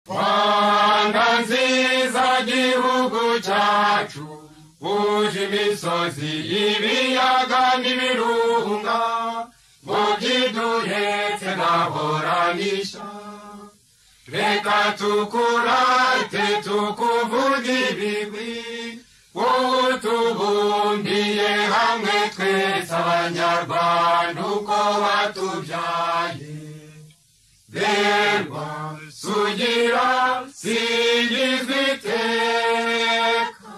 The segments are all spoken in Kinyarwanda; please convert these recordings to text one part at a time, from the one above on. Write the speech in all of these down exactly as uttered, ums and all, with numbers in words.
Rwanda Nziza gihugu cyacu uje imisozi ibiyaga n'ibirunga ngo byiduhetse nahoranisha reka tukurate tukuvuga ibigwi wowe tubumbiye hamwe twese abanyarwanda uko batubyaye berwa sugira singizwa iteka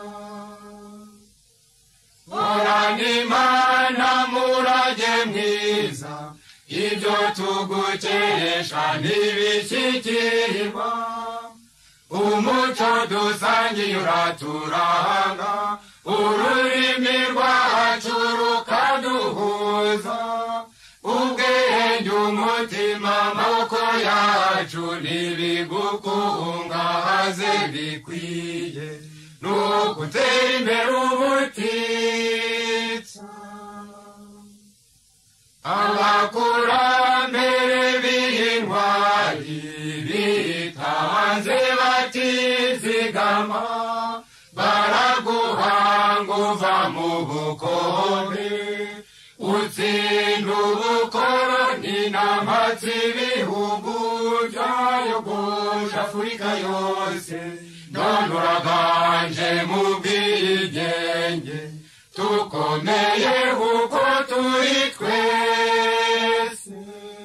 horana imana murage mwiza ibyo tugukesha ntibishyikirirwa umuco dusangiye uraturanga ururimi rwacu rukaduhuza ubwenge umutima amaboko yacu ntibigukungahaze bikwiye n'ugutera imbere ubutitsa abakurambere b'intwari bitanze batizigama baraguhanga uva mu bukombe utsinda ubukoroni n'amatsi ibihugu byayogoje Afurika yose none uraganje mu bwigenge tukomeye kuko turi twese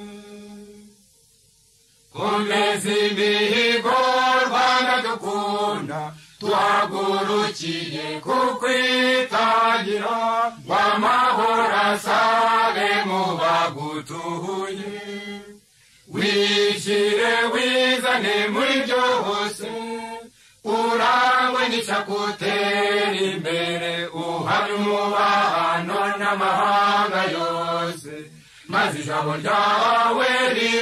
komeza imihigo Rwanda dukunda tuhagurukiye kukwitangira ngo amahoro asabe mu bagutuye wishyire wizane muri byose urangwe n'icakutera imbere uhamye umubano n'amahanga yose maze ijabo ryawe